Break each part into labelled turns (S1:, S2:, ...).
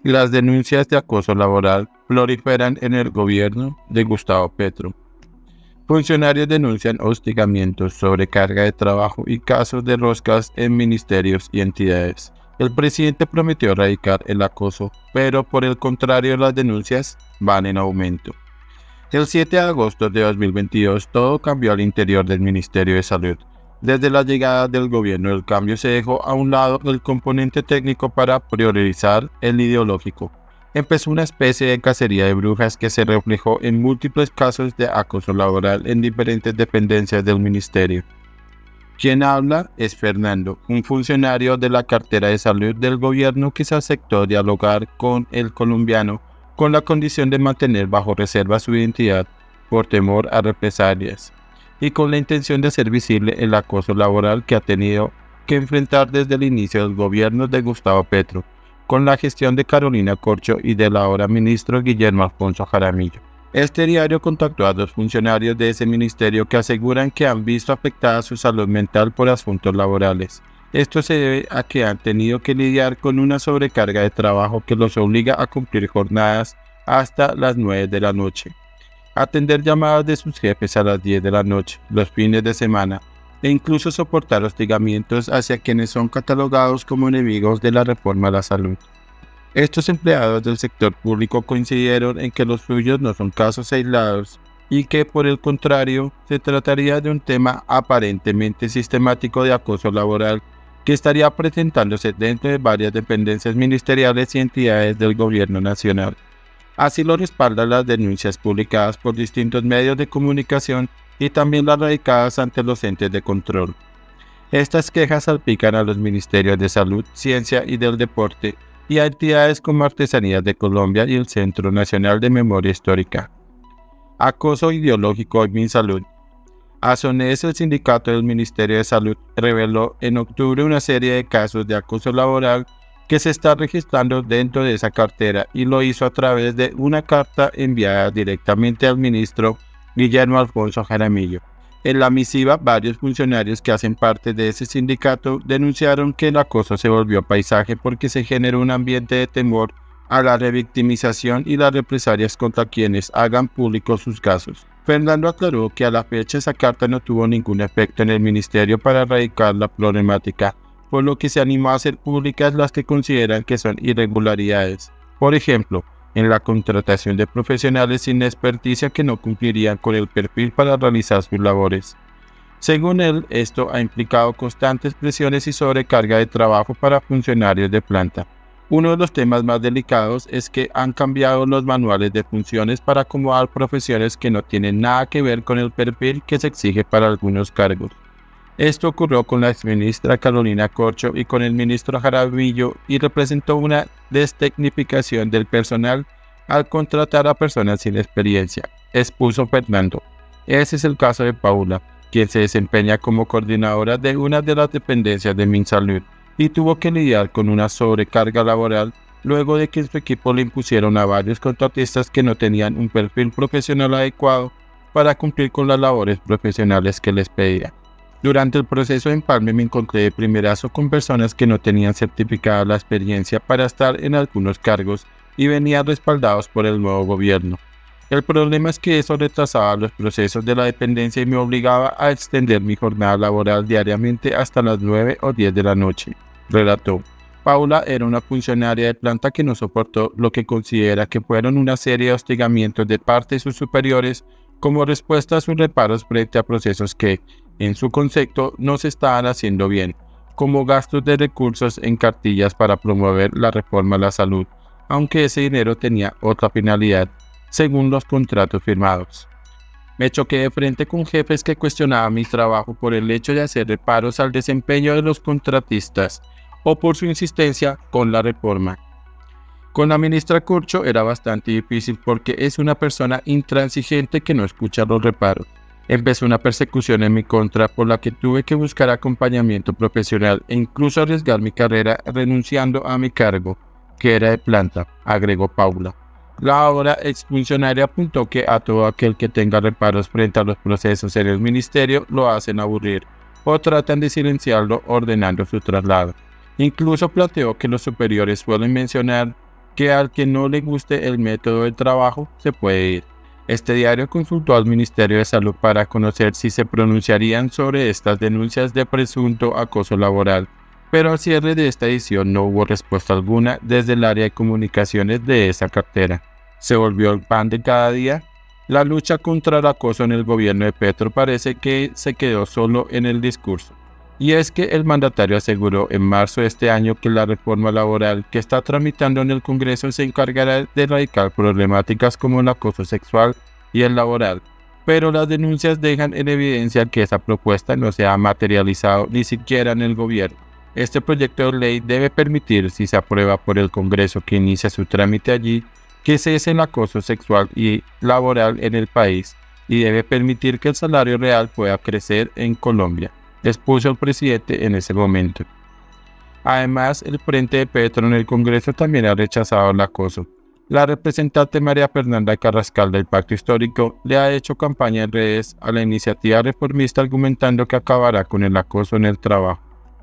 S1: Las denuncias de acoso laboral proliferan en el gobierno de Gustavo Petro. Funcionarios denuncian hostigamientos, sobrecarga de trabajo y casos de roscas en ministerios y entidades. El presidente prometió erradicar el acoso, pero por el contrario las denuncias van en aumento. El 7 de agosto de 2022 todo cambió al interior del Ministerio de Salud. Desde la llegada del gobierno del cambio se dejó a un lado el componente técnico para priorizar el ideológico. Empezó una especie de cacería de brujas que se reflejó en múltiples casos de acoso laboral en diferentes dependencias del ministerio. Quien habla es Fernando, un funcionario de la cartera de salud del gobierno que se aceptó dialogar con el colombiano con la condición de mantener bajo reserva su identidad por temor a represalias y con la intención de hacer visible el acoso laboral que ha tenido que enfrentar desde el inicio del gobierno de Gustavo Petro, con la gestión de Carolina Corcho y del ahora ministro Guillermo Alfonso Jaramillo. Este diario contactó a 2 funcionarios de ese ministerio que aseguran que han visto afectada su salud mental por asuntos laborales. Esto se debe a que han tenido que lidiar con una sobrecarga de trabajo que los obliga a cumplir jornadas hasta las 9 de la noche, atender llamadas de sus jefes a las 10 de la noche, los fines de semana, e incluso soportar hostigamientos hacia quienes son catalogados como enemigos de la reforma a la salud. Estos empleados del sector público coincidieron en que los suyos no son casos aislados y que, por el contrario, se trataría de un tema aparentemente sistemático de acoso laboral que estaría presentándose dentro de varias dependencias ministeriales y entidades del gobierno nacional. Así lo respaldan las denuncias publicadas por distintos medios de comunicación y también las radicadas ante los entes de control. Estas quejas salpican a los ministerios de Salud, Ciencia y del Deporte y a entidades como Artesanías de Colombia y el Centro Nacional de Memoria Histórica. Acoso ideológico en MinSalud. ASONES, el sindicato del Ministerio de Salud, reveló en octubre una serie de casos de acoso laboral que se está registrando dentro de esa cartera y lo hizo a través de una carta enviada directamente al ministro Guillermo Alfonso Jaramillo. En la misiva, varios funcionarios que hacen parte de ese sindicato denunciaron que el acoso se volvió paisaje porque se generó un ambiente de temor a la revictimización y las represalias contra quienes hagan públicos sus casos. Fernando aclaró que a la fecha esa carta no tuvo ningún efecto en el ministerio para erradicar la problemática, por lo que se animó a hacer públicas las que consideran que son irregularidades. Por ejemplo, en la contratación de profesionales sin experticia que no cumplirían con el perfil para realizar sus labores. Según él, esto ha implicado constantes presiones y sobrecarga de trabajo para funcionarios de planta. Uno de los temas más delicados es que han cambiado los manuales de funciones para acomodar profesiones que no tienen nada que ver con el perfil que se exige para algunos cargos. Esto ocurrió con la exministra Carolina Corcho y con el ministro Jaramillo y representó una destecnificación del personal al contratar a personas sin experiencia, expuso Fernando. Ese es el caso de Paula, quien se desempeña como coordinadora de una de las dependencias de MinSalud y tuvo que lidiar con una sobrecarga laboral luego de que su equipo le impusieron a varios contratistas que no tenían un perfil profesional adecuado para cumplir con las labores profesionales que les pedían. Durante el proceso de empalme me encontré de primerazo con personas que no tenían certificada la experiencia para estar en algunos cargos y venían respaldados por el nuevo gobierno. El problema es que eso retrasaba los procesos de la dependencia y me obligaba a extender mi jornada laboral diariamente hasta las 9 o 10 de la noche, relató. Paula era una funcionaria de planta que no soportó lo que considera que fueron una serie de hostigamientos de parte de sus superiores como respuesta a sus reparos frente a procesos que, en su concepto, no se estaban haciendo bien, como gastos de recursos en cartillas para promover la reforma a la salud, aunque ese dinero tenía otra finalidad, según los contratos firmados. Me choqué de frente con jefes que cuestionaban mi trabajo por el hecho de hacer reparos al desempeño de los contratistas o por su insistencia con la reforma. Con la ministra Corcho era bastante difícil porque es una persona intransigente que no escucha los reparos. Empezó una persecución en mi contra por la que tuve que buscar acompañamiento profesional e incluso arriesgar mi carrera renunciando a mi cargo, que era de planta, agregó Paula. La ahora exfuncionaria apuntó que a todo aquel que tenga reparos frente a los procesos en el ministerio lo hacen aburrir o tratan de silenciarlo ordenando su traslado. Incluso planteó que los superiores suelen mencionar que al que no le guste el método de trabajo se puede ir. Este diario consultó al Ministerio de Salud para conocer si se pronunciarían sobre estas denuncias de presunto acoso laboral, pero al cierre de esta edición no hubo respuesta alguna desde el área de comunicaciones de esa cartera. ¿Se volvió el pan de cada día? La lucha contra el acoso en el gobierno de Petro parece que se quedó solo en el discurso. Y es que el mandatario aseguró en marzo de este año que la reforma laboral que está tramitando en el Congreso se encargará de erradicar problemáticas como el acoso sexual y el laboral, pero las denuncias dejan en evidencia que esa propuesta no se ha materializado ni siquiera en el gobierno. Este proyecto de ley debe permitir, si se aprueba por el Congreso que inicia su trámite allí, que cese el acoso sexual y laboral en el país y debe permitir que el salario real pueda crecer en Colombia, expuso el presidente en ese momento. Además, el frente de Petro en el Congreso también ha rechazado el acoso. La representante María Fernanda Carrascal del Pacto Histórico le ha hecho campaña en redes a la iniciativa reformista argumentando que acabará con el acoso en el trabajo.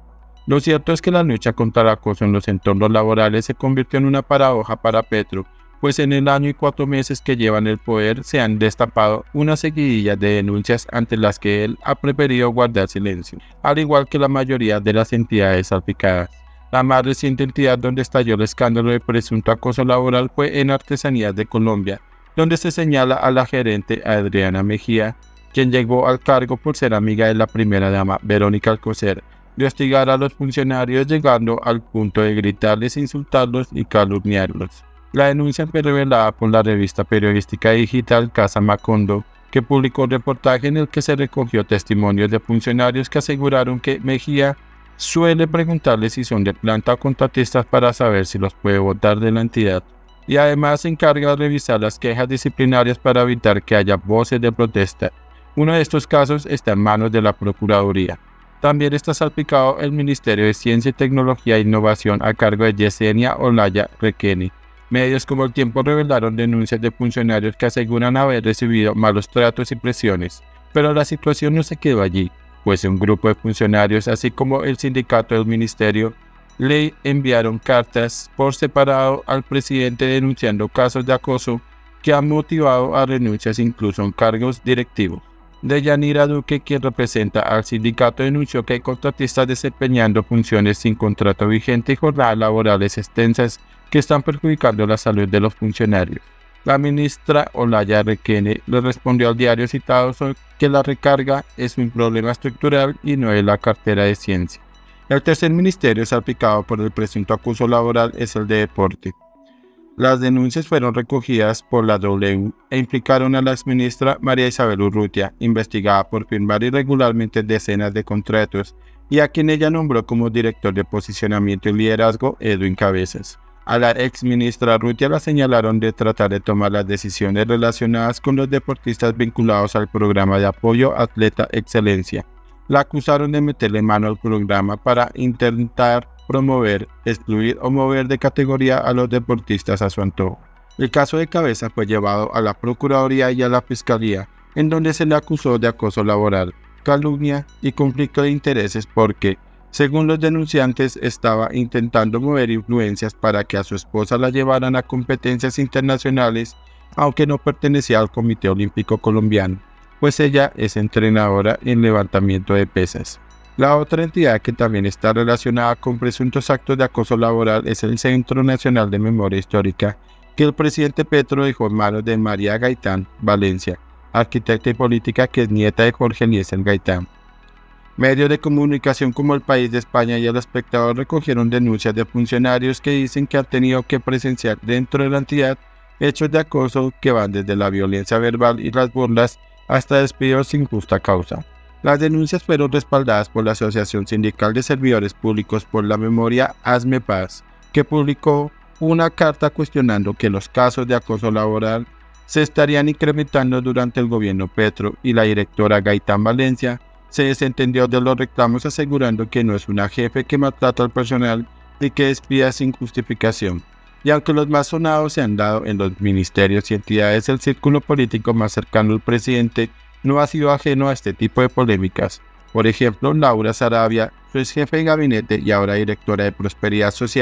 S1: Lo cierto es que la lucha contra el acoso en los entornos laborales se convirtió en una paradoja para Petro, pues en el año y 4 meses que lleva en el poder se han destapado una seguidilla de denuncias ante las que él ha preferido guardar silencio, al igual que la mayoría de las entidades salpicadas. La más reciente entidad donde estalló el escándalo de presunto acoso laboral fue en Artesanías de Colombia, donde se señala a la gerente Adriana Mejía, quien llegó al cargo por ser amiga de la primera dama Verónica Alcocer, de hostigar a los funcionarios llegando al punto de gritarles, insultarlos y calumniarlos. La denuncia fue revelada por la revista periodística digital Casa Macondo, que publicó un reportaje en el que se recogió testimonios de funcionarios que aseguraron que Mejía suele preguntarles si son de planta o contratistas para saber si los puede votar de la entidad, y además se encarga de revisar las quejas disciplinarias para evitar que haya voces de protesta. Uno de estos casos está en manos de la Procuraduría. También está salpicado el Ministerio de Ciencia y Tecnología e Innovación a cargo de Yesenia Olaya Requeni. Medios como El Tiempo revelaron denuncias de funcionarios que aseguran haber recibido malos tratos y presiones, pero la situación no se quedó allí, pues un grupo de funcionarios, así como el sindicato del ministerio, le enviaron cartas por separado al presidente denunciando casos de acoso que han motivado a renuncias incluso en cargos directivos. Deyanira Duque, quien representa al sindicato, denunció que hay contratistas desempeñando funciones sin contrato vigente y jornadas laborales extensas que están perjudicando la salud de los funcionarios. La ministra Olaya Requeni le respondió al diario citado sobre que la recarga es un problema estructural y no es la cartera de ciencia. El tercer ministerio salpicado por el presunto acoso laboral es el de deporte. Las denuncias fueron recogidas por la W e implicaron a la exministra María Isabel Urrutia, investigada por firmar irregularmente decenas de contratos, y a quien ella nombró como director de posicionamiento y liderazgo Edwin Cabezas. A la exministra Urrutia la señalaron de tratar de tomar las decisiones relacionadas con los deportistas vinculados al programa de apoyo Atleta Excelencia. La acusaron de meterle mano al programa para intentar promover, excluir o mover de categoría a los deportistas a su antojo. El caso de Cabeza fue llevado a la Procuraduría y a la Fiscalía, en donde se le acusó de acoso laboral, calumnia y conflicto de intereses porque, según los denunciantes, estaba intentando mover influencias para que a su esposa la llevaran a competencias internacionales, aunque no pertenecía al Comité Olímpico Colombiano, pues ella es entrenadora en levantamiento de pesas. La otra entidad que también está relacionada con presuntos actos de acoso laboral es el Centro Nacional de Memoria Histórica, que el presidente Petro dejó en manos de María Gaitán Valencia, arquitecta y política que es nieta de Jorge Eliezer Gaitán. Medios de comunicación como El País de España y El Espectador recogieron denuncias de funcionarios que dicen que han tenido que presenciar dentro de la entidad hechos de acoso que van desde la violencia verbal y las burlas hasta despidos sin justa causa. Las denuncias fueron respaldadas por la Asociación Sindical de Servidores Públicos por la Memoria Hazme Paz, que publicó una carta cuestionando que los casos de acoso laboral se estarían incrementando durante el gobierno Petro, y la directora Gaitán Valencia se desentendió de los reclamos asegurando que no es una jefe que maltrata al personal y que despida sin justificación. Y aunque los más sonados se han dado en los ministerios y entidades, el círculo político más cercano al presidente no ha sido ajeno a este tipo de polémicas. Por ejemplo, Laura Sarabia, su ex jefe de gabinete y ahora directora de Prosperidad Social,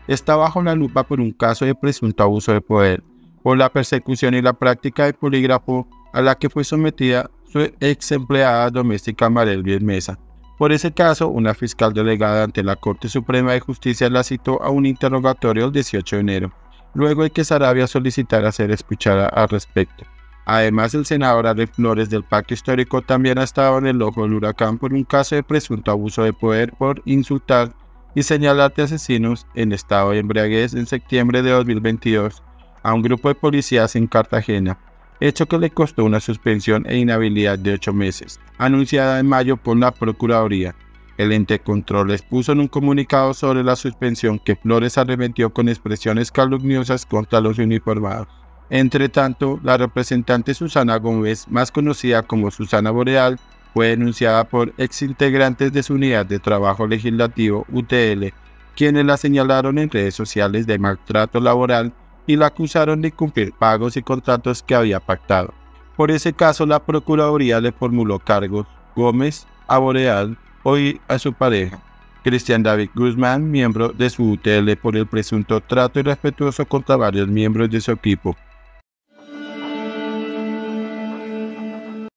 S1: está bajo la lupa por un caso de presunto abuso de poder, por la persecución y la práctica de polígrafo a la que fue sometida su ex empleada doméstica Marelvis Mesa. Por ese caso, una fiscal delegada ante la Corte Suprema de Justicia la citó a un interrogatorio el 18 de enero, luego de que Saravia solicitara ser escuchada al respecto. Además, el senador Alex Flores del Pacto Histórico también ha estado en el ojo del huracán por un caso de presunto abuso de poder por insultar y señalar de asesinos en estado de embriaguez en septiembre de 2022 a un grupo de policías en Cartagena, hecho que le costó una suspensión e inhabilidad de 8 meses, anunciada en mayo por la Procuraduría. El ente control expuso en un comunicado sobre la suspensión que Flores arremetió con expresiones calumniosas contra los uniformados. Entre tanto, la representante Susana Gómez, más conocida como Susana Boreal, fue denunciada por exintegrantes de su unidad de trabajo legislativo UTL, quienes la señalaron en redes sociales de maltrato laboral y la acusaron de incumplir pagos y contratos que había pactado. Por ese caso, la Procuraduría le formuló cargos Gómez a Boreal y a su pareja, Cristian David Guzmán, miembro de su UTL, por el presunto trato irrespetuoso contra varios miembros de su equipo.